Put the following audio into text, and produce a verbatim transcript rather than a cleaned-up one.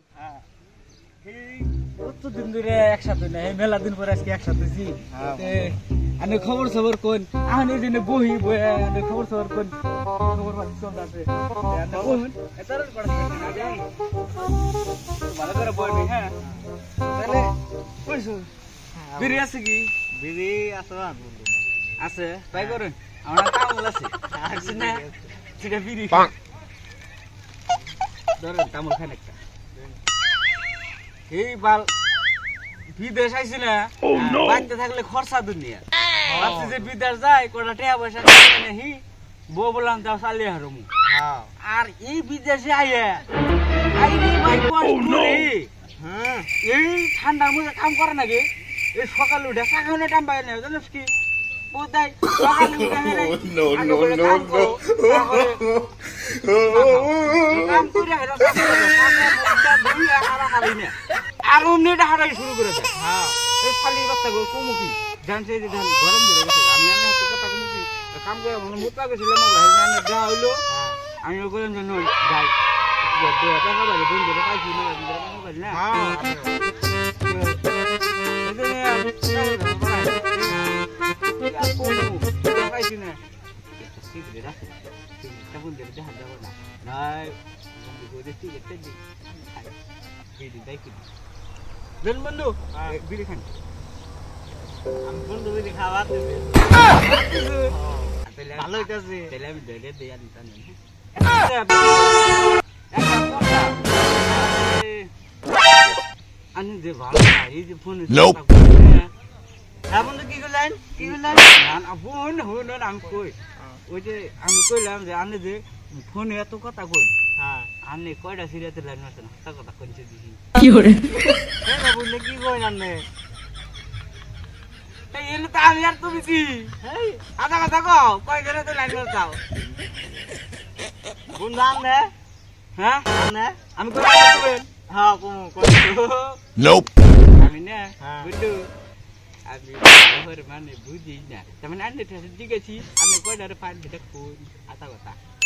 হ্যাঁ এই কতদিন ধরে একসাথে না এই মেলা দিন পরে আজকে একসাথে জি আমি খবর খবর কোন আমি দিন বহি বই আমি খবর খবর কোন খবর পাচ্ছি সব আছে কোন এটার পড়াশোনা না যাই ভালো করে বলবি হ্যাঁ তাহলে কইছো বিড়ি আছে কি বিড়ি আছে না আছে তাই করেন আমার কামল আছে আছে না সেটা বিড়ি ধরেন কামল খান একটা এই বাল বিদেশ আইছি না বাড়িতে থাকলে খরচা দুনিয়া ভাবছি যে বিদেশ যায় কটা টাকা পয়সা হি বউ বললাম যাও চালিয়ে হারমু আর এই বিদেশে আইয়া আইনি ভাই হ্যাঁ এই ঠান্ডার মধ্যে কাম করে নাকি এই সকালে উঠে চা খাওয়ানো টাইম পাই না জানিস কি বুঝাই সকালে উঠে কাম করে আর অমনি এটা হারাই শুরু করে দেয় হ্যাঁ এই শালির বাচ্চা গো কমুকি জানছে যে ধান গরম ধরে গেছে আমি আমি হাতে কথা কমুকি কাম করে মনে মুতা গেছিলাম ভাই যা হইলো আমি বললাম যে নই যাই টাকা বাড়ি বন্ধু পাইছি না মোবাইল না পাইছি না ঠিক আছে রাখ তা বন্ধু দেখা যাবো না নাই বন্ধু করে ঠিক আছে বিড়ি দেয় কি দেন বন্ধু বিড়ি খান আমি বন্ধু বিড়ি খাওয়া দেবে ভালো হইতেছে তাহলে আমি ধরে দিয়ে আনি টানি আমি যে ভালো এই যে ফোনে হ্যাঁ বন্ধু কি করলেন কি করলেন বোন হইল আমি কই ওই যে আমি কইলাম যে আপনি যে ফোনে এত কথা কই হ্যাঁ আপনি কয়টা সিরিয়াতে লাইন মারছেন হাসা কথা কইছে দিছি কি করে হ্যাঁ বললে কি কই আপনি এই এনে তো আমি আর তুমি কি এই আধা কথা কও কয় গেলে তো লাইন মারতাও কোন নাম নে হ্যাঁ নে আমি কই বলবেন হ্যাঁ কোন কই নোপ আমি না বুঝু আমি ওর মানে বুঝি না তেমন আন্নে ঠিক আছে আমি কয়টারে পান দিতে কোন আধা কথা